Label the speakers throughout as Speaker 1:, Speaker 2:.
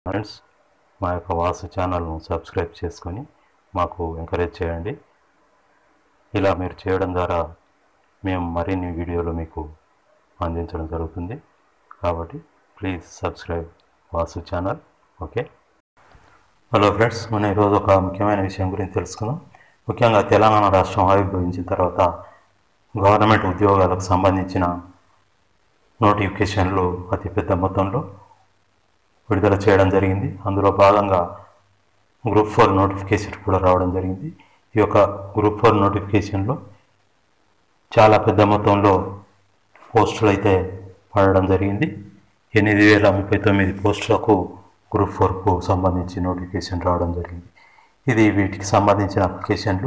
Speaker 1: Friends, మా యొక్క వాసు ఛానల్ను సబ్స్క్రైబ్ చేసుకొని మాకు ఎంకరేజ్ చేయండి. ఇలా మీరు చేయడం ద్వారా మేము మరిన్ని వీడియోలు మీకు అందించడం జరుగుతుంది. కాబట్టి please subscribe Vasu channel. Okay. Hello friends, మనం ఈరోజు ఒక ముఖ్యమైన విషయం గురించి తెలుసుకుందాం. ముఖ్యంగా తెలంగాణ రాష్ట్రం ఆవిర్భవించిన తర్వాత గవర్నమెంట్ ఉద్యోగాలకు సంబంధించిన నోటిఫికేషన్లు అతిపెద్ద మొత్తంలో విడుదల చేయడం జరిగింది. అందులో భాగంగా గ్రూప్ 4 నోటిఫికేషన్ కూడా రావడం జరిగింది. ఈ యొక్క గ్రూప్ 4 నోటిఫికేషన్లో చాలా పెద్ద మొత్తంలో పోస్టులు అయితే పడడం జరిగింది. 8039 పోస్టులకు గ్రూప్ 4కు సంబంధించి నోటిఫికేషన్ రావడం జరిగింది. ఇది వీటికి సంబంధించిన అప్లికేషన్లు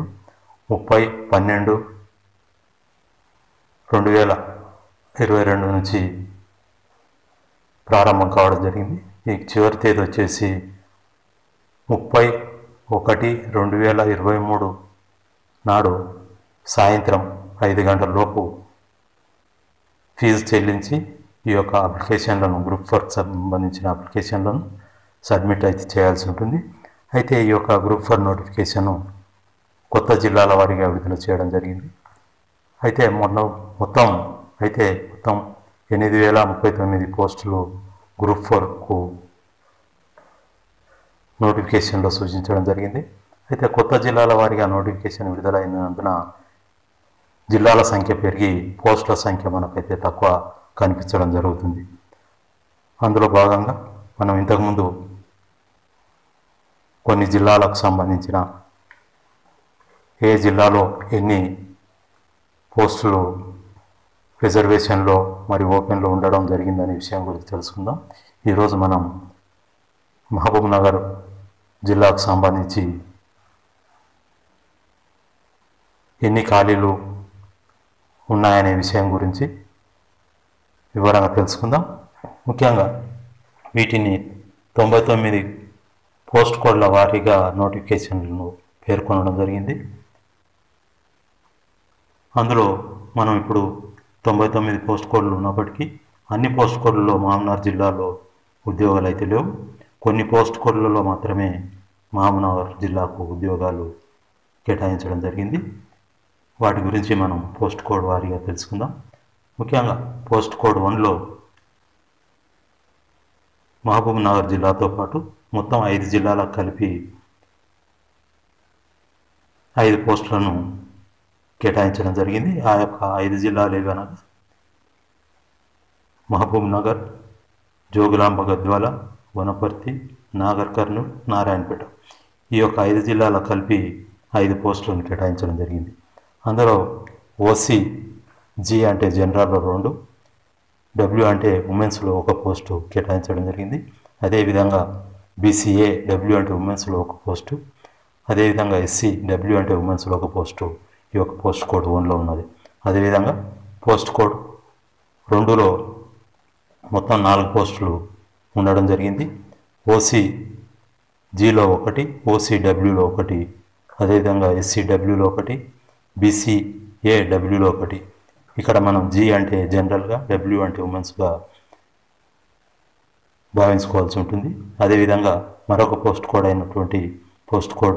Speaker 1: 30/12/2022 నుంచి ప్రారంభం కావడం జరిగింది. ఈ చివరి తేదీ వచ్చేసి 30/1/2023 నాడు సాయంత్రం 5 గంటల లోపు ఫీజు చెల్లించి ఈ యొక్క అప్లికేషన్లను గ్రూప్ 4కి సంబంధించిన అప్లికేషన్లను సబ్మిట్ అయితే చేయాల్సి ఉంటుంది. అయితే ఈ యొక్క గ్రూప్ 4 నోటిఫికేషన్ కొత్త జిల్లాల వారీగా విడుదల చేయడం జరిగింది. అయితే మొత్తం 8039 పోస్టులు గ్రూప్ 4కు నోటిఫికేషన్లో సూచించడం జరిగింది. అయితే కొత్త జిల్లాల వారీగా నోటిఫికేషన్ విడుదలైనందున జిల్లాల సంఖ్య పెరిగి పోస్టుల సంఖ్య మనకైతే తక్కువ కనిపించడం జరుగుతుంది. అందులో భాగంగా మనం ఇంతకుముందు కొన్ని జిల్లాలకు సంబంధించిన ఏ జిల్లాలో ఎన్ని పోస్టులు రిజర్వేషన్లో మరి ఓపెన్లో ఉండడం జరిగిందనే విషయం గురించి తెలుసుకుందాం. ఈరోజు మనం మహబూబ్నగర్ జిల్లాకు సంబంధించి ఎన్ని ఖాళీలు ఉన్నాయనే విషయం గురించి వివరంగా తెలుసుకుందాం. ముఖ్యంగా వీటిని 99 పోస్ట్ కోడ్ల వారీగా నోటిఫికేషన్లను పేర్కొనడం జరిగింది. అందులో మనం ఇప్పుడు 99 పోస్ట్ కోడ్లు ఉన్నప్పటికీ అన్ని పోస్ట్ కోడ్లలో మహబూబ్నగర్ జిల్లాలో ఉద్యోగాలు అయితే లేవు. కొన్ని పోస్ట్ కోడ్లలో మాత్రమే మహబూబ్నగర్ జిల్లాకు ఉద్యోగాలు కేటాయించడం జరిగింది. వాటి గురించి మనం పోస్ట్ కోడ్ వారీగా తెలుసుకుందాం. ముఖ్యంగా పోస్ట్ కోడ్ 1లో మహబూబ్నగర్ జిల్లాతో పాటు మొత్తం 5 జిల్లాలకు కలిపి 5 పోస్టులను కేటాయించడం జరిగింది. ఆ యొక్క 5 జిల్లాలు ఏవనగా మహబూబ్నగర్, జోగులాంబ గద్వాల, వనపర్తి, నాగర్ కర్నూల్, నారాయణపేట. ఈ యొక్క 5 జిల్లాలకు కలిపి 5 పోస్టులను కేటాయించడం జరిగింది. అందులో ఓసీ జీ అంటే జనరల్లో 2, డబ్ల్యూ అంటే ఉమెన్స్లో 1 పోస్టు కేటాయించడం జరిగింది. అదేవిధంగా బీసీఏ డబ్ల్యూ అంటే ఉమెన్స్లో 1 పోస్టు, అదేవిధంగా ఎస్సీ డబ్ల్యూ అంటే ఉమెన్స్లో 1 పోస్టు ఈ యొక్క పోస్ట్ కోడ్ 1లో ఉన్నది. అదేవిధంగా పోస్ట్ కోడ్ 2లో మొత్తం 4 పోస్టులు ఉండడం జరిగింది. ఓసీ జీలో 1, ఓసీ డబ్ల్యూలో 1, అదేవిధంగా ఎస్సీ డబ్ల్యూలో 1, బీసీఏ డబ్ల్యూలో 1. ఇక్కడ మనం జీ అంటే జనరల్గా, డబ్ల్యూ అంటే ఉమెన్స్గా భావించుకోవాల్సి ఉంటుంది. అదేవిధంగా మరొక పోస్ట్ కోడ్ అయినటువంటి పోస్ట్ కోడ్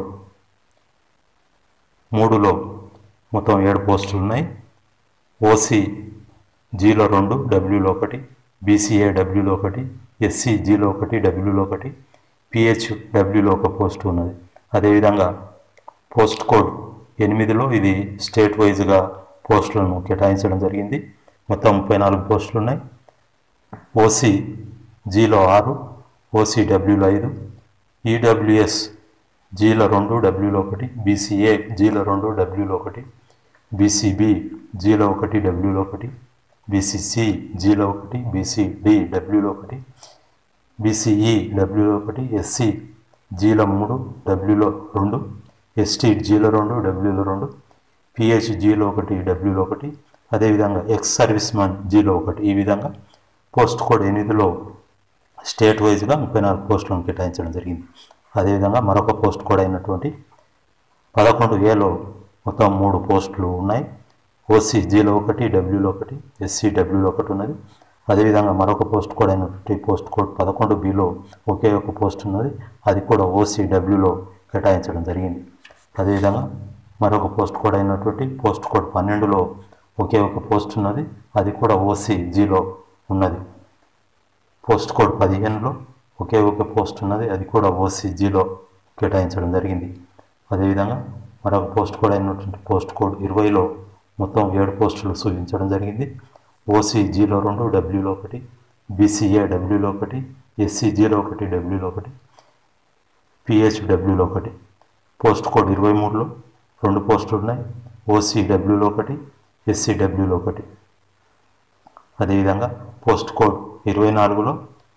Speaker 1: 3లో మొత్తం 7 పోస్టులు ఉన్నాయి. ఓసీ జీలో 2, డబ్ల్యూలో 1, బీసీఏ డబ్ల్యూలో 1, ఎస్సీ జీలో 1, డబ్ల్యూలో 1, పిహెచ్ డబ్ల్యూలో 1 పోస్టు ఉన్నది. అదేవిధంగా పోస్ట్ కోడ్ 8లో ఇది స్టేట్ వైజ్గా పోస్టులను కేటాయించడం జరిగింది. మొత్తం 34 పోస్టులు ఉన్నాయి. ఓసీ జీలో 6, ఓసీ డబ్ల్యూలో 5, ఈడబ్ల్యూఎస్ జీలో 2, డబ్ల్యూలో 1, బీసీఏ జీలో 2, డబ్ల్యూలో 1, బీసీబీ జీలో 1, డబ్ల్యూలో 1, బీసీసీ జీలో 1, బీసీడి డబ్ల్యూలో 1, బీసీఈ డబ్ల్యూలో 1, ఎస్సీ జీలో 3, డబ్ల్యూలో 2, ఎస్టీ జీలో 2, డబ్ల్యూలో 2, పిహెచ్ జీలో 1, డబ్ల్యూలో 1, అదేవిధంగా ఎక్స్ సర్వీస్ మ్యాన్ జీలో 1. ఈ విధంగా పోస్ట్ కోడ్ 8లో స్టేట్ వైజ్గా 34 పోస్టులను కేటాయించడం జరిగింది. అదేవిధంగా మరొక పోస్ట్ కోడ్ అయినటువంటి 11ఏలో మొత్తం 3 పోస్టులు ఉన్నాయి. ఓసీ జీలో 1, డబ్ల్యూలో 1, ఎస్సీ డబ్ల్యూలో 1 ఉన్నది. అదేవిధంగా మరొక పోస్ట్ కోడ్ అయినటువంటి పోస్ట్ కోడ్ 11Bలో ఒకే ఒక పోస్ట్ ఉన్నది, అది కూడా OCWలో కేటాయించడం జరిగింది. అదేవిధంగా మరొక పోస్ట్ కోడ్ అయినటువంటి పోస్ట్ కోడ్ 12లో ఒకే ఒక పోస్ట్ ఉన్నది, అది కూడా OCGలో ఉన్నది. పోస్ట్ కోడ్ 15లో ఒకే ఒక పోస్ట్ ఉన్నది, అది కూడా OCGలో కేటాయించడం జరిగింది. అదేవిధంగా మరొక పోస్ట్ కోడ్ అయినటువంటి పోస్ట్ కోడ్ 20లో మొత్తం 7 పోస్టులు సూచించడం జరిగింది. OCGలో 2, Wలో 1, BCAWలో 1, SCGలో 1, Wలో 1, PHWలో 1. పోస్ట్ కోడ్ 23లో 2 పోస్టులు ఉన్నాయి, OCWలో 1, SCWలో 1. అదేవిధంగా పోస్ట్ కోడ్ 24లో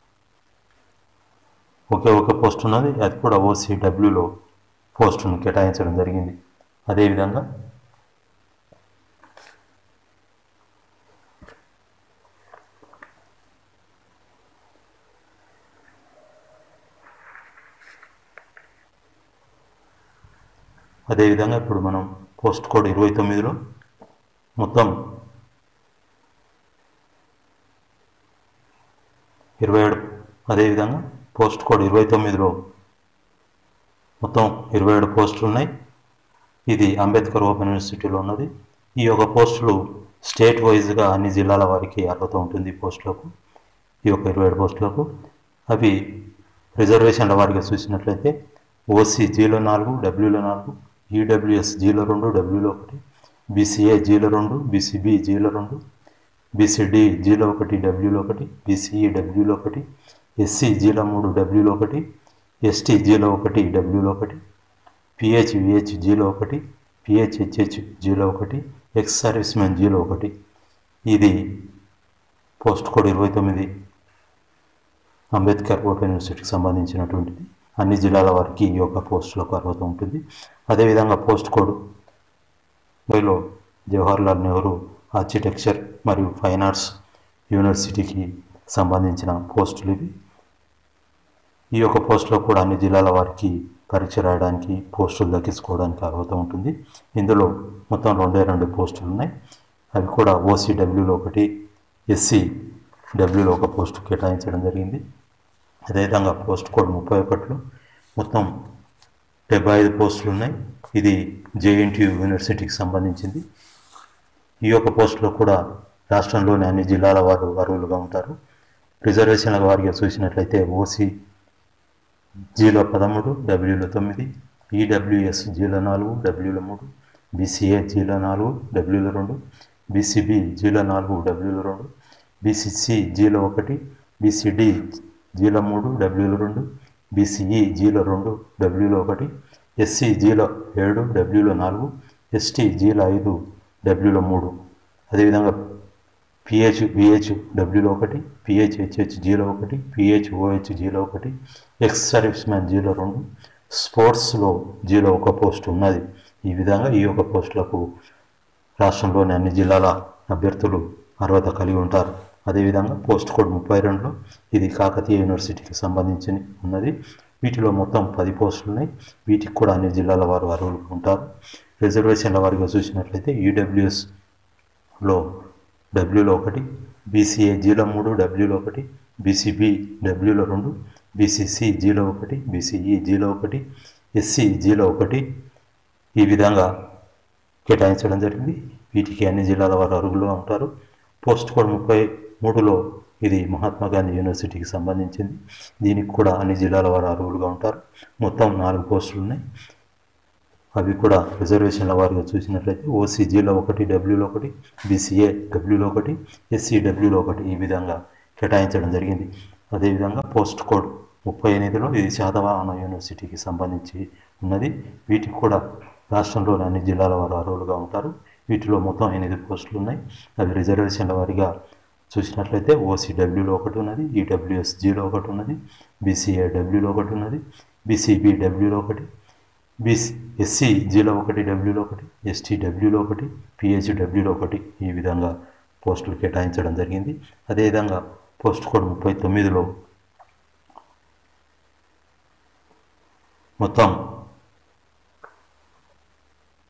Speaker 1: ఒకే ఒక పోస్ట్ ఉన్నది, అది కూడా OCWలో పోస్టును కేటాయించడం జరిగింది. అదేవిధంగా ఇప్పుడు మనం పోస్ట్ కోడ్ 29లో మొత్తం 27, అదేవిధంగా పోస్ట్ కోడ్ 29లో మొత్తం 27 పోస్టులు ఉన్నాయి. ఇది అంబేద్కర్ ఓపెన్ యూనివర్సిటీలో ఉన్నది. ఈ యొక్క పోస్టులు స్టేట్ వైజ్గా అన్ని జిల్లాల వారికి అర్హత ఉంటుంది. పోస్టులకు ఈ యొక్క 27 పోస్టులకు అవి రిజర్వేషన్ల వారిగా చూసినట్లయితే OCGలో 4, Wలో 4, EWSGలో 2, Wలో 1, BCAGలో 2, BCBGలో 2, BCDGలో 1, Wలో 1, BCEWలో 1, SCGలో 3, Wలో 1, STGలో 1, Wలో 1, PHVHGలో 1, PHHHGలో 1, ఎక్స్ సర్వీస్ మెన్ జీలో 1. ఇది పోస్ట్ కోడ్ 29 అంబేద్కర్ ఓపెన్ యూనివర్సిటీకి సంబంధించినటువంటిది. అన్ని జిల్లాల వారికి ఈ యొక్క పోస్టులకు అర్హత ఉంటుంది. అదేవిధంగా పోస్ట్ కోడ్ 30లో జవహర్లాల్ నెహ్రూ ఆర్కిటెక్చర్ మరియు ఫైన్ ఆర్ట్స్ యూనివర్సిటీకి సంబంధించిన పోస్టులు ఇవి. ఈ యొక్క పోస్టులో కూడా అన్ని జిల్లాల వారికి పరీక్ష రాయడానికి, పోస్టులు దక్కించుకోవడానికి అర్హత ఉంటుంది. ఇందులో మొత్తం 2 పోస్టులు ఉన్నాయి. అవి కూడా OCWలో 1, SCWలో 1 పోస్టు కేటాయించడం జరిగింది. అదేవిధంగా పోస్ట్ కోడ్ 31లో మొత్తం 75 పోస్టులు ఉన్నాయి. ఇది JNTU యూనివర్సిటీకి సంబంధించింది. ఈ యొక్క పోస్టులో కూడా రాష్ట్రంలోని అన్ని జిల్లాల వారు అర్హులుగా ఉంటారు. రిజర్వేషన్ల వారిగా చూసినట్లయితే OCGలో 13, Wలో 9, EWSGలో 4, Wలో 3, BCAGలో 4, Wలో 2, BCBGలో 4, Wలో 2, BCCGలో 1, BCDGలో 3, Wలో 2, BCEGలో 2, Wలో 1, SCGలో 7, Wలో 4, STGలో 5, Wలో 3. అదేవిధంగా PHVHWలో 1, PHHHGలో 1, PHOHGలో 1, ఎక్స్ సర్వీస్ మెన్ జీలో 2, స్పోర్ట్స్లో జీలో 1 పోస్ట్ ఉన్నది. ఈ విధంగా ఈ యొక్క పోస్టులకు రాష్ట్రంలోని అన్ని జిల్లాల అభ్యర్థులు అర్హత కలిగి ఉంటారు. అదేవిధంగా పోస్ట్ కోడ్ 32లో ఇది కాకతీయ యూనివర్సిటీకి సంబంధించి ఉన్నది. వీటిలో మొత్తం 10 పోస్టులు ఉన్నాయి. వీటికి కూడా అన్ని జిల్లాల వారు అర్హులు ఉంటారు. రిజర్వేషన్ల వారిగా చూసినట్లయితే EWSలో Wలో 1, BCAGలో 3, Wలో 1, BCBWలో 2, BCCGలో 1, BCEGలో 1, SCGలో 1. ఈ విధంగా కేటాయించడం జరిగింది. వీటికి అన్ని జిల్లాల వారు అర్హులుగా ఉంటారు. పోస్ట్ కోడ్ 33లో ఇది మహాత్మా గాంధీ యూనివర్సిటీకి సంబంధించింది. దీనికి కూడా అన్ని జిల్లాల వారు అర్హులుగా ఉంటారు. మొత్తం 4 పోస్టులు ఉన్నాయి. అవి కూడా రిజర్వేషన్ల వారిగా చూసినట్లయితే OCGలో 1, Wలో 1, BCAWలో 1, SCWలో 1. ఈ విధంగా కేటాయించడం జరిగింది. అదేవిధంగా పోస్ట్ కోడ్ 38లో ఇది శాతవాహన యూనివర్సిటీకి సంబంధించి ఉన్నది. వీటికి కూడా రాష్ట్రంలోని అన్ని జిల్లాల వారు అర్హులుగా ఉంటారు. వీటిలో మొత్తం 8 పోస్టులు ఉన్నాయి. అవి రిజర్వేషన్ల వారిగా చూసినట్లయితే OCWలో 1 ఉన్నది, EWSGలో 1 ఉన్నది, BCAWలో 1 ఉన్నది, BCBWలో 1, SCGలో 1, Wలో 1, STWలో 1, PHWలో 1. ఈ విధంగా పోస్టులు కేటాయించడం జరిగింది. అదేవిధంగా పోస్ట్ కోడ్ 39లో మొత్తం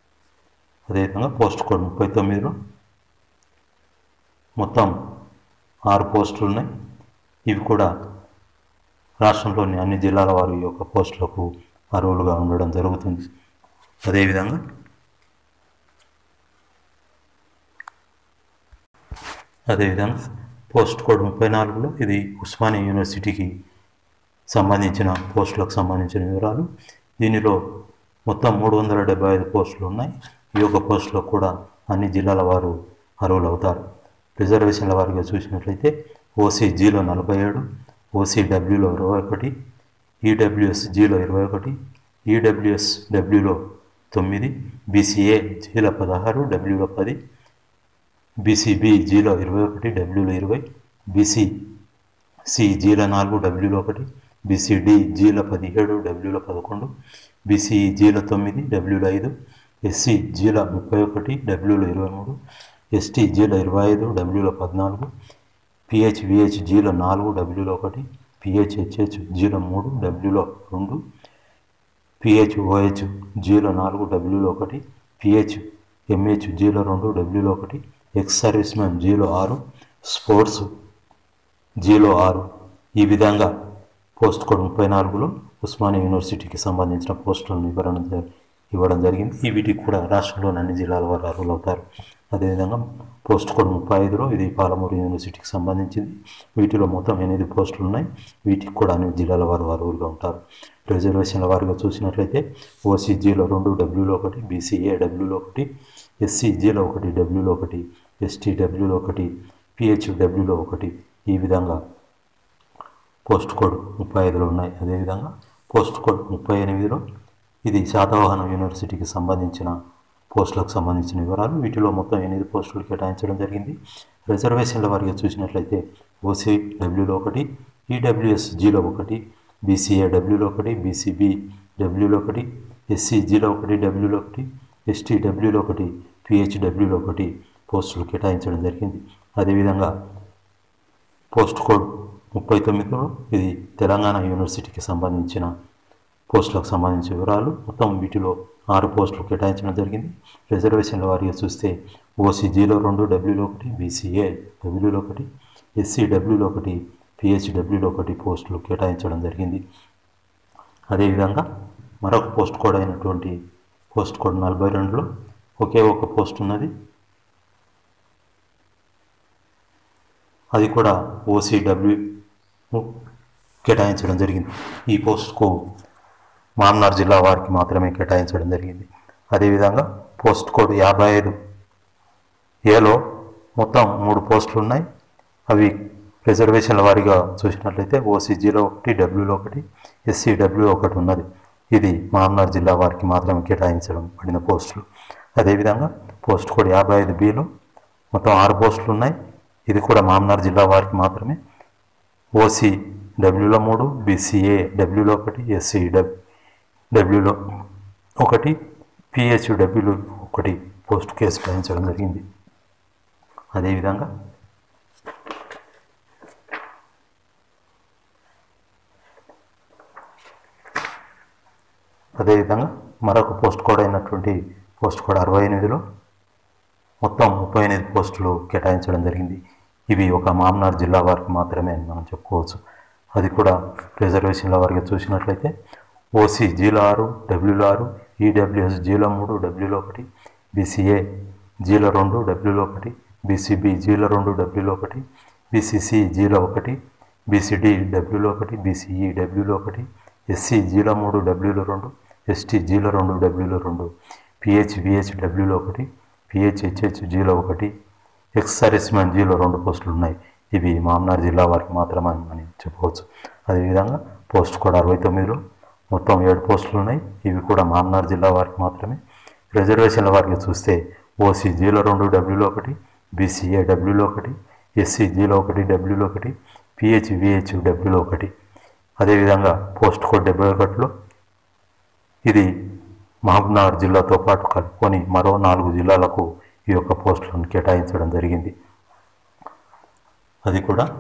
Speaker 1: పోస్ట్ కోడ్ 39లో మొత్తం 6 పోస్టులు ఉన్నాయి. ఇవి కూడా రాష్ట్రంలోని అన్ని జిల్లాల వారి యొక్క పోస్టులకు అర్హులుగా ఉండడం జరుగుతుంది. అదేవిధంగా పోస్ట్ కోడ్ 34లో ఇది ఉస్మానియా యూనివర్సిటీకి సంబంధించిన పోస్టులకు సంబంధించిన వివరాలు. దీనిలో మొత్తం 375 పోస్టులు ఉన్నాయి. ఈ యొక్క పోస్టులకు కూడా అన్ని జిల్లాల వారు అర్హులు అవుతారు. రిజర్వేషన్ల వారిగా చూసినట్లయితే ఓసీజీలో 47, ఓసీడబ్ల్యూలో 21, ఈడబ్ల్యూఎస్జీలో 21, ఈడబ్ల్యూఎస్డబ్ల్యూలో 9, బీసీఏ జీలో 16, డబ్ల్యూలో 10, బీసీబీ జీలో 21, డబ్ల్యూలో 20, బీసీసీ జీలో 4, డబ్ల్యూలో 1, బీసీడీ జీలో 17, డబ్ల్యూలో 11, బీసీఈ జీలో 9, డబ్ల్యూలో 5, ఎస్సీ జీలో 31, డబ్ల్యూలో 23, ఎస్టీ జీలో 25, డబ్ల్యూలో 14, పిహెచ్విహెచ్ జీలో 4, డబ్ల్యూలో 1, పిహెచ్హెచ్హెచ్ జీలో 3, డబ్ల్యూలో 2, పిహెచ్ఓహెచ్ జీలో 4, డబ్ల్యూలో 1, పిహెచ్ఎంహెచ్ జీలో 2, డబ్ల్యూలో 1, ఎక్స్ సర్వీస్ మ్యాన్ జీలో 6, స్పోర్ట్స్ జీలో 6. ఈ విధంగా పోస్ట్ కోడ్ 34లో ఉస్మానియా యూనివర్సిటీకి సంబంధించిన పోస్టులను ఇవ్వడం జరిగింది. వీటికి కూడా రాష్ట్రంలోని అన్ని జిల్లాల వారు అర్హులు అవుతారు. అదేవిధంగా పోస్ట్ కోడ్ 35లో ఇది పాలమూరు యూనివర్సిటీకి సంబంధించింది. వీటిలో మొత్తం 8 పోస్టులు ఉన్నాయి. వీటికి కూడా అన్ని జిల్లాల వారు అర్హులుగా ఉంటారు. రిజర్వేషన్ల వారిగా చూసినట్లయితే ఓసీజీలో 2, డబ్ల్యూలో 1, బీసీఏ డబ్ల్యూలో 1, ఎస్సీజీలో 1, డబ్ల్యూలో 1, ఎస్టీ డబ్ల్యూలో 1, పిహెచ్డబ్ల్యూలో 1. ఈ విధంగా పోస్ట్ కోడ్ 35లో ఉన్నాయి. అదేవిధంగా పోస్ట్ కోడ్ 38లో ఇది శాతవాహన యూనివర్సిటీకి సంబంధించిన పోస్టులకు సంబంధించిన వివరాలు. వీటిలో మొత్తం 8 పోస్టులు కేటాయించడం జరిగింది. రిజర్వేషన్ల వారిగా చూసినట్లయితే ఓసీ డబ్ల్యూలో 1, ఈడబ్ల్యూఎస్ జీలో 1, బీసీఏ డబ్ల్యూలో 1, బీసీబీ డబ్ల్యూలో 1, ఎస్సీ జీలో 1, డబ్ల్యూలో 1, ఎస్టీ డబ్ల్యూలో 1, పిహెచ్డబ్ల్యూలో 1 పోస్టులు కేటాయించడం జరిగింది. అదేవిధంగా పోస్ట్ కోడ్ 39లో ఇది తెలంగాణ యూనివర్సిటీకి సంబంధించిన పోస్టులకు సంబంధించిన వివరాలు. మొత్తం వీటిలో 6 పోస్టులు కేటాయించడం జరిగింది. రిజర్వేషన్ల వారిగా చూస్తే ఓసీజీలో 2, డబ్ల్యూలో 1, బీసీఏ డబ్ల్యూలో 1, ఎస్సీ డబ్ల్యూలో 1, పిహెచ్డబ్ల్యూలో 1 పోస్టులు కేటాయించడం జరిగింది. అదేవిధంగా మరొక పోస్ట్ కోడ్ అయినటువంటి పోస్ట్ కోడ్ 42లో ఒకే ఒక పోస్ట్ ఉన్నది. అది కూడా ఓసీడబ్ల్యూ కేటాయించడం జరిగింది. ఈ పోస్ట్కు మామ్నార్ జిల్లా వారికి మాత్రమే కేటాయించడం జరిగింది. అదేవిధంగా పోస్ట్ కోడ్ 55ఏలో మొత్తం 3 పోస్టులు ఉన్నాయి. అవి రిజర్వేషన్ల వారిగా చూసినట్లయితే ఓసీజీలో 1, డబ్ల్యూలో 1, ఎస్సీ డబ్ల్యూలో 1 ఉన్నది. ఇది మామ్నార్ జిల్లా వారికి మాత్రమే కేటాయించడం పడిన పోస్టులు. అదేవిధంగా పోస్ట్ కోడ్ 55బిలో మొత్తం 6 పోస్టులు ఉన్నాయి. ఇది కూడా మామ్నార్ జిల్లా వారికి మాత్రమే. ఓసీ డబ్ల్యూలో 3, బీసీఏ డబ్ల్యూలో 1, ఎస్సీ డబ్ల్యూలో 1, పిహెచ్డబ్ల్యూలో 1 పోస్ట్ కేటాయించడం జరిగింది. అదేవిధంగా మరొక పోస్ట్ కోడ్ అయినటువంటి పోస్ట్ కోడ్ 68లో మొత్తం 38 పోస్టులు కేటాయించడం జరిగింది. ఇవి ఒక మామ్నార్ జిల్లా వారికి మాత్రమే అని మనం చెప్పుకోవచ్చు. అది కూడా రిజర్వేషన్ల వారిగా చూసినట్లయితే ఓసీ జీలో 6, డబ్ల్యూలో 6, ఈడబ్ల్యూఎస్ జీలో 3, డబ్ల్యూలో 1, బీసీఏ జీలో 2, డబ్ల్యూలో 1, బీసీబీ జీలో 2, డబ్ల్యూలో 1, బీసీసీ జీలో 1, బీసీడీ డబ్ల్యూలో 1, బీసీఈ డబ్ల్యూలో 1, ఎస్సీ జీలో 3, డబ్ల్యూలో 2, ఎస్టీ జీలో 2, డబ్ల్యూలో 2, పిహెచ్విహెచ్ డబ్ల్యూలో 1, పిహెచ్హెచ్హెచ్ జీలో 1, ఎక్స్ సర్వీస్ మ్యాన్ జీలో 2 పోస్టులు ఉన్నాయి. ఇవి మామ్నార్ జిల్లా వారికి మాత్రమే అని చెప్పవచ్చు. అదేవిధంగా పోస్ట్ కోడ్ 69లో మొత్తం 7 పోస్టులు ఉన్నాయి. ఇవి కూడా మామ్నార్ జిల్లా వారికి మాత్రమే. రిజర్వేషన్ల వారికి చూస్తే ఓసీ జీలో 2, డబ్ల్యూలో 1, బీసీఏ డబ్ల్యూలో 1, ఎస్సీ జీలో 1, డబ్ల్యూలో 1, పిహెచ్విహెచ్ డబ్ల్యూలో 1. అదేవిధంగా పోస్ట్ కోడ్ 71లో ఇది మహబూబ్నగర్ జిల్లాతో పాటు కలుపుకొని మరో 4 జిల్లాలకు ఈ యొక్క పోస్టులను కేటాయించడం జరిగింది. అది కూడా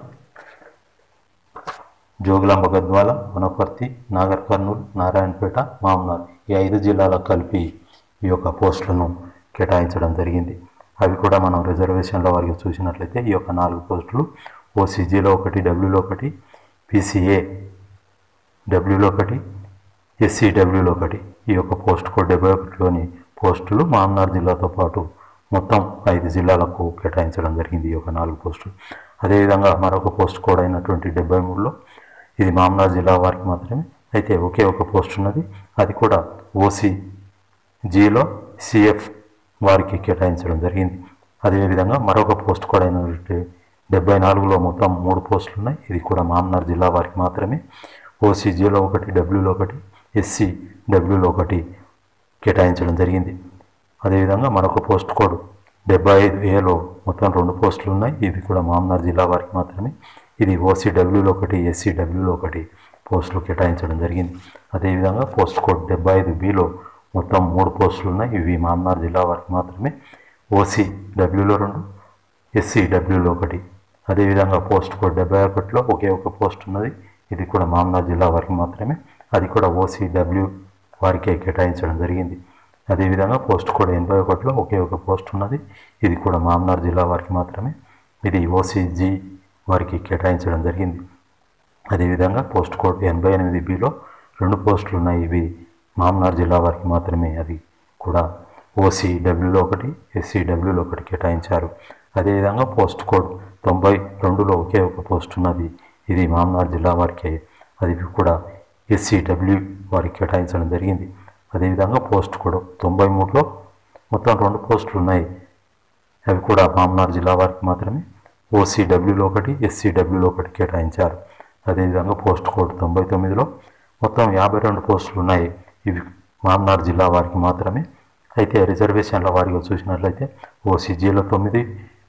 Speaker 1: జోగులాంబ గద్వాల, వనపర్తి, నాగర్ కర్నూలు, నారాయణపేట, మహబూబ్నగర్ ఈ 5 జిల్లాలకు కలిపి ఈ యొక్క పోస్టులను కేటాయించడం జరిగింది. అవి కూడా మనం రిజర్వేషన్ల వారికి చూసినట్లయితే ఈ యొక్క 4 పోస్టులు ఓసీజీలో 1, డబ్ల్యూలో 1, పీసీఏ డబ్ల్యూలో 1, ఎస్సీడబ్ల్యూలో 1. ఈ యొక్క పోస్ట్ కోడ్ 71లోని పోస్టులు మామ్నార్ జిల్లాతో పాటు మొత్తం 5 జిల్లాలకు కేటాయించడం జరిగింది. ఈ యొక్క 4 పోస్టులు. అదేవిధంగా మరొక పోస్ట్ కోడ్ అయినటువంటి 73లో ఇది మామ్నార్ జిల్లా వారికి మాత్రమే. అయితే ఒకే ఒక పోస్ట్ ఉన్నది, అది కూడా ఓసీజీలో సిఎఫ్ వారికి కేటాయించడం జరిగింది. అదేవిధంగా మరొక పోస్ట్ కోడ్ అయినటువంటి 74లో మొత్తం 3 పోస్టులు ఉన్నాయి. ఇది కూడా మామ్నార్ జిల్లా వారికి మాత్రమే. ఓసీజీలో 1, డబ్ల్యూలో 1, ఎస్సీడబ్ల్యూలో 1 కేటాయించడం జరిగింది. అదేవిధంగా మరొక పోస్ట్ కోడ్ 75ఏలో మొత్తం 2 పోస్టులు ఉన్నాయి. ఇది కూడా మామ్నార్ జిల్లా వారికి మాత్రమే. ఇది ఓసీడబ్ల్యూలో 1, ఎస్సీడబ్ల్యూలో 1 పోస్టులు కేటాయించడం జరిగింది. అదేవిధంగా పోస్ట్ కోడ్ 75బిలో మొత్తం 3 పోస్టులు ఉన్నాయి. ఇవి మామ్నార్ జిల్లా వారికి మాత్రమే. ఓసీడబ్ల్యూలో 2, ఎస్సీడబ్ల్యూలో 1. అదేవిధంగా పోస్ట్ కోడ్ 71లో ఒకే ఒక పోస్ట్ ఉన్నది. ఇది కూడా మామ్నార్ జిల్లా వారికి మాత్రమే. అది కూడా ఓసీడబ్ల్యూ వారికే కేటాయించడం జరిగింది. అదేవిధంగా పోస్ట్ కోడ్ 81లో ఒకే ఒక పోస్ట్ ఉన్నది. ఇది కూడా మామ్నార్ జిల్లా వారికి మాత్రమే. ఇది ఓసీజీ వారికి కేటాయించడం జరిగింది. అదేవిధంగా పోస్ట్ కోడ్ 88బిలో 2 పోస్టులు ఉన్నాయి. ఇవి మామ్నార్ జిల్లా వారికి మాత్రమే. అది కూడా ఓసీడబ్ల్యూలో 1, ఎస్సీడబ్ల్యూలో 1 కేటాయించారు. అదేవిధంగా పోస్ట్ కోడ్ 92లో ఒకే ఒక పోస్ట్ ఉన్నది. ఇది మామ్నార్ జిల్లా వారికి. అది కూడా ఎస్సీడబ్ల్యూ వారికి కేటాయించడం జరిగింది. అదేవిధంగా పోస్ట్ కోడ్ 93లో మొత్తం 2 పోస్టులు ఉన్నాయి. అవి కూడా మామ్నార్ జిల్లా వారికి మాత్రమే. ఓసీడబ్ల్యూలో 1, ఎస్సీడబ్ల్యూలో 1 కేటాయించారు. అదేవిధంగా పోస్ట్ కోడ్ 99లో మొత్తం 52 పోస్టులు ఉన్నాయి. ఇవి మామ్నార్ జిల్లా వారికి మాత్రమే. అయితే రిజర్వేషన్ల వారిగా చూసినట్లయితే ఓసీజీలో 9,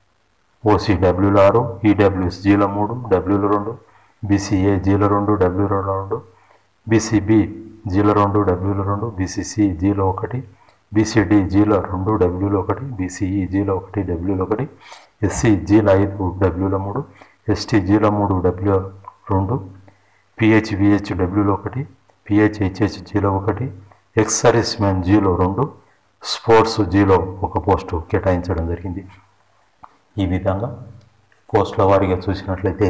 Speaker 1: ఓసీడబ్ల్యూలో 6, ఈడబ్ల్యూఎస్జీలో 3, డబ్ల్యూలో 2, బీసీఏజీలో 2, డబ్ల్యూలో 2, బీసీబీ జీలో 2, డబ్ల్యూలో 2, బీసీసీ జీలో 1, బీసీడీ జీలో 2, డబ్ల్యూలో 1, బీసీఈ జీలో 1, డబ్ల్యూలో 1, ఎస్సీ జీలో 5, డబ్ల్యూలో 3, ఎస్టీ జీలో 3, డబ్ల్యూలో 2, పిహెచ్విహెచ్ డబ్ల్యూలో 1, పిహెచ్హెచ్హెచ్ జీలో 1, ఎక్స్ సర్వీస్ మ్యాన్ జీలో 2, స్పోర్ట్స్ జీలో 1 పోస్టు కేటాయించడం జరిగింది. ఈ విధంగా పోస్టుల వారీగా చూసినట్లయితే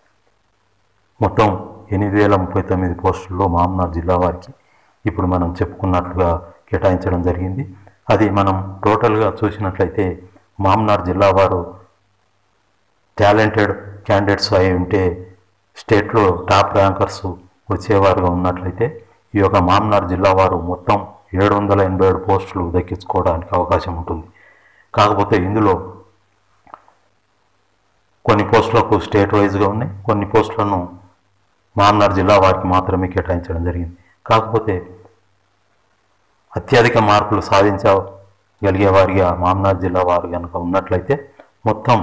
Speaker 1: మొత్తం 8039 పోస్టుల్లో మామ్నార్ జిల్లా వారికి ఇప్పుడు మనం చెప్పుకున్నట్లుగా కేటాయించడం జరిగింది. అది మనం టోటల్గా చూసినట్లయితే మామ్నార్ జిల్లా వారు టాలెంటెడ్ క్యాండిడేట్స్ అయి ఉంటే స్టేట్లో టాప్ ర్యాంకర్స్ వచ్చేవారుగా ఉన్నట్లయితే ఈ యొక్క మామ్నార్ జిల్లా వారు మొత్తం 787 పోస్టులు దక్కించుకోవడానికి అవకాశం ఉంటుంది. కాకపోతే ఇందులో కొన్ని పోస్టులకు స్టేట్ వైజ్గా ఉన్నాయి, కొన్ని పోస్టులను మామ్నార్ జిల్లా వారికి మాత్రమే కేటాయించడం జరిగింది. కాకపోతే అత్యధిక మార్కులు సాధించగలిగే వారిగా మామ్నార్ జిల్లా వారు కనుక ఉన్నట్లయితే మొత్తం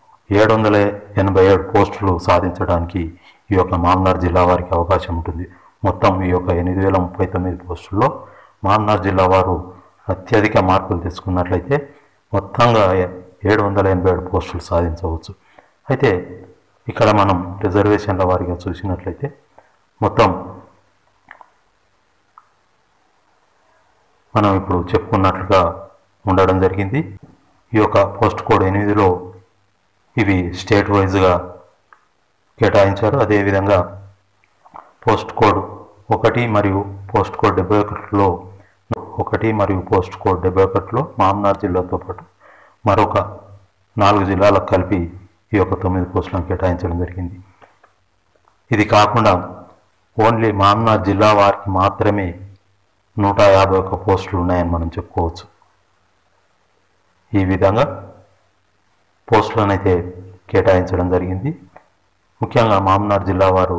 Speaker 1: 787 పోస్టులు సాధించడానికి ఈ యొక్క మామ్నార్ జిల్లా వారికి అవకాశం ఉంటుంది. మొత్తం ఈ యొక్క 8039 పోస్టుల్లో మామ్నార్ జిల్లా వారు అత్యధిక మార్కులు తెచ్చుకున్నట్లయితే మొత్తంగా 787 పోస్టులు సాధించవచ్చు. అయితే ఇక్కడ మనం రిజర్వేషన్ల వారీగా చూసినట్లయితే మొత్తం మనం ఇప్పుడు చెప్పుకున్నట్లుగా ఉండడం జరిగింది. ఈ యొక్క పోస్ట్ కోడ్ 8లో ఇవి స్టేట్ వైజ్గా కేటాయించారు. అదేవిధంగా పోస్ట్ కోడ్ 1 మరియు పోస్ట్ కోడ్ 71లో 1 మరియు పోస్ట్ కోడ్ 71లో మామ్నార్ జిల్లాతో పాటు మరొక 4 జిల్లాలకు కలిపి ఈ యొక్క 9 పోస్టులను కేటాయించడం జరిగింది. ఇది కాకుండా ఓన్లీ మామ్నార్ జిల్లా వారికి మాత్రమే 151 పోస్టులు ఉన్నాయని మనం చెప్పుకోవచ్చు. ఈ విధంగా పోస్టులను అయితే కేటాయించడం జరిగింది. ముఖ్యంగా మామ్నార్ జిల్లా వారు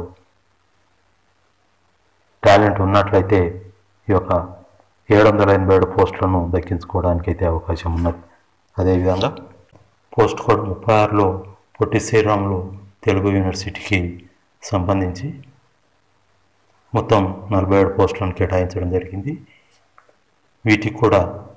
Speaker 1: టాలెంట్ ఉన్నట్లయితే ఈ యొక్క 787 పోస్టులను దక్కించుకోవడానికి అయితే అవకాశం ఉన్నది. అదేవిధంగా పోస్ట్ కోడ్ 36లో పొట్టి శ్రీరాములు తెలుగు యూనివర్సిటీకి సంబంధించి మొత్తం 47 పోస్టులను కేటాయించడం జరిగింది. వీటికి కూడా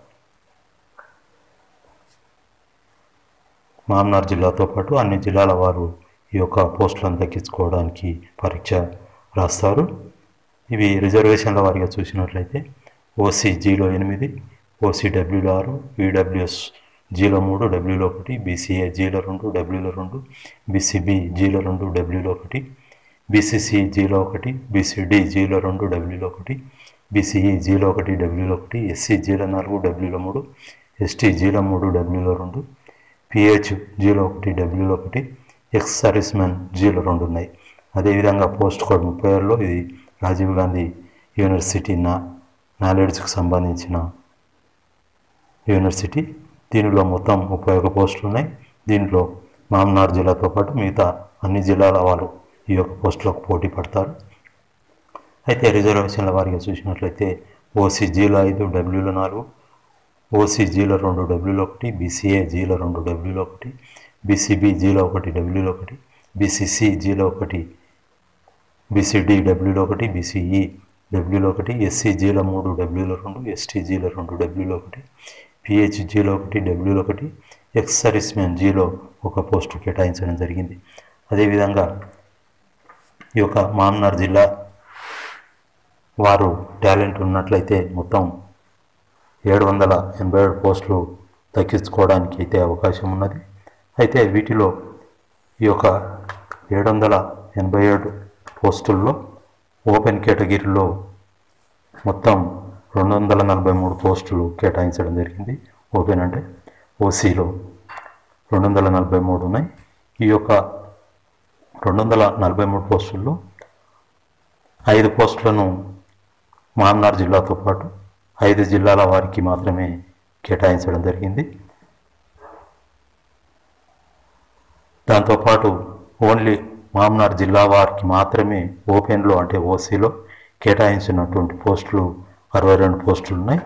Speaker 1: మామ్నార్ జిల్లాతో పాటు అన్ని జిల్లాల వారు ఈ యొక్క పోస్టులను దక్కించుకోవడానికి పరీక్ష రాస్తారు. ఇవి రిజర్వేషన్ల వారిగా చూసినట్లయితే ఓసీజీలో 8, ఓసీడబ్ల్యూలో 6, ఈడబ్ల్యూఎస్ జీలో 3 డబ్ల్యూలో 1, బీసీఏ జీలో 2 డబ్ల్యూలో 2, బీసీబీ జీలో 2 డబ్ల్యూలో 1, బీసీసీ జీలో 1, బీసీడీ జీలో 2 డబ్ల్యూలో 1, బీసీఈ జీలో 1 డబ్ల్యూలో 1, ఎస్సీ జీలో 4 డబ్ల్యూలో 3, ఎస్టీ జీలో 3 డబ్ల్యూలో 2, పిహెచ్ జీలో 1 డబ్ల్యూలో 1, ఎక్స్ సర్వీస్ మ్యాన్ జీలో 2 ఉన్నాయి. అదేవిధంగా పోస్ట్ కోడ్ 36లో ఇది రాజీవ్ గాంధీ యూనివర్సిటీ నాలెడ్జ్కి సంబంధించిన యూనివర్సిటీ. దీనిలో మొత్తం 31 పోస్టులు ఉన్నాయి. దీంట్లో మామ్నార్ జిల్లాతో పాటు మిగతా అన్ని జిల్లాల వాళ్ళు ఈ యొక్క పోస్టులకు పోటీ పడతారు. అయితే రిజర్వేషన్ల వారిగా చూసినట్లయితే ఓసీ జీలో 5 డబ్ల్యూలో 4, ఓసీ జీలో 2 డబ్ల్యూలో 1, బీసీఏ జీలో 2 డబ్ల్యూలో 1, బీసీబీ జీలో 1 డబ్ల్యూలో 1, బీసీసీ జీలో 1, బీసీడీ డబ్ల్యూలో 1, బీసీఈ డబ్ల్యూలో 1, ఎస్సీ జీలో 3 డబ్ల్యూలో 2, ఎస్టీ జీలో 2 డబ్ల్యూలో 1, పిహెచ్ జీలో 1 డబ్ల్యూలో 1, ఎక్స్ సర్వీస్ మ్యాన్ జీలో 1 పోస్టు కేటాయించడం జరిగింది. అదేవిధంగా ఈ యొక్క మామ్నార్ జిల్లా వారు టాలెంట్ ఉన్నట్లయితే మొత్తం 787 పోస్టులు దక్కించుకోవడానికి అయితే అవకాశం ఉన్నది. అయితే వీటిలో ఈ యొక్క 787 పోస్టుల్లో ఓపెన్ కేటగిరీలో మొత్తం 243 పోస్టులు కేటాయించడం జరిగింది. ఓపెన్ అంటే ఓసీలో 243 ఉన్నాయి. ఈ యొక్క 243 పోస్టుల్లో 5 పోస్టులను మామ్నార్ జిల్లాతో పాటు 5 జిల్లాల వారికి మాత్రమే కేటాయించడం జరిగింది. దాంతోపాటు ఓన్లీ మామ్నార్ జిల్లా వారికి మాత్రమే ఓపెన్లో అంటే ఓసీలో కేటాయించినటువంటి పోస్టులు 62 పోస్టులు ఉన్నాయి.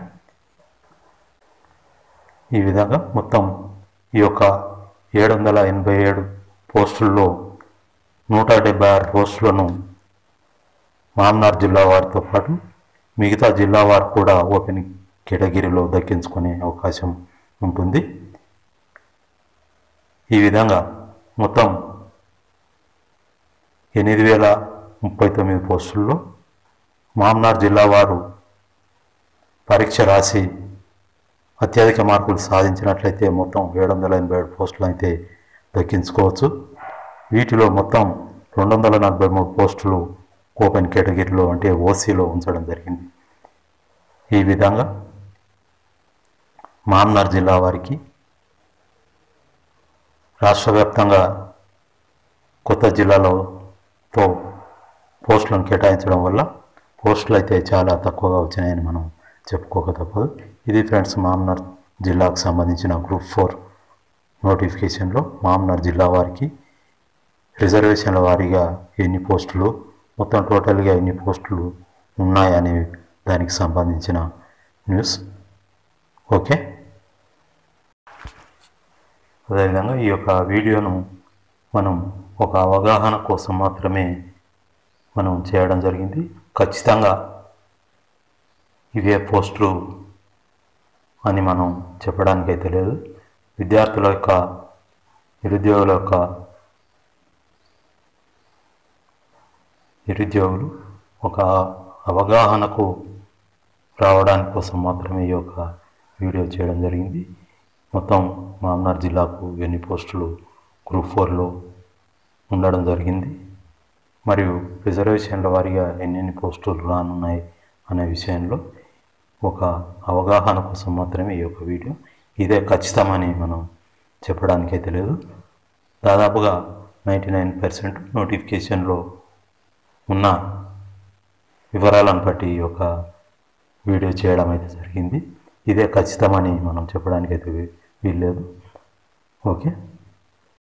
Speaker 1: ఈ విధంగా మొత్తం ఈ యొక్క 787 పోస్టుల్లో 176 పోస్టులను మామ్నార్ జిల్లా వారితో పాటు మిగతా జిల్లా వారు కూడా ఓపెన్ కేటగిరీలో దక్కించుకునే అవకాశం ఉంటుంది. ఈ విధంగా మొత్తం 8039 పోస్టుల్లో మామ్నార్ జిల్లా వారు పరీక్ష రాసి అత్యధిక మార్కులు సాధించినట్లయితే మొత్తం 787 పోస్టులు అయితే దక్కించుకోవచ్చు. వీటిలో మొత్తం 243 పోస్టులు ఓపెన్ కేటగిరీలో అంటే ఓసీలో ఉంచడం జరిగింది. ఈ విధంగా మామ్నార్ జిల్లా వారికి రాష్ట్ర వ్యాప్తంగా కొత్త జిల్లాలతో పోస్టులను కేటాయించడం వల్ల పోస్టులు అయితే చాలా తక్కువగా వచ్చినాయని మనం చెప్పుకోక తప్పదు. ఇది ఫ్రెండ్స్ మామ్నార్ జిల్లాకు సంబంధించిన గ్రూప్ 4 నోటిఫికేషన్లో మామ్నార్ జిల్లా వారికి రిజర్వేషన్ల వారీగా ఎన్ని పోస్టులు, మొత్తం టోటల్గా ఎన్ని పోస్టులు ఉన్నాయనే దానికి సంబంధించిన న్యూస్. ఓకే, అదేవిధంగా ఈ యొక్క వీడియోను మనం ఒక అవగాహన కోసం మాత్రమే మనం చేయడం జరిగింది. ఖచ్చితంగా ఇవే పోస్టులు అని మనం చెప్పడానికైతే లేదు. విద్యార్థుల యొక్క నిరుద్యోగులు ఒక అవగాహనకు రావడానికి కోసం మాత్రమే ఈ యొక్క వీడియో చేయడం జరిగింది. మొత్తం మామ్నార్ జిల్లాకు ఎన్ని పోస్టులు గ్రూప్ 4లో ఉండడం జరిగింది మరియు రిజర్వేషన్ల వారీగా ఎన్ని పోస్టులు రానున్నాయి అనే విషయంలో ఒక అవగాహన కోసం మాత్రమే ఈ యొక్క వీడియో. ఇదే ఖచ్చితమని మనం చెప్పడానికైతే లేదు. దాదాపుగా 99% నోటిఫికేషన్లో ఉన్న వివరాలను బట్టి ఈ యొక్క వీడియో చేయడం అయితే జరిగింది. ఇదే ఖచ్చితమని మనం చెప్పడానికైతే వీల్లేదు. ఓకే.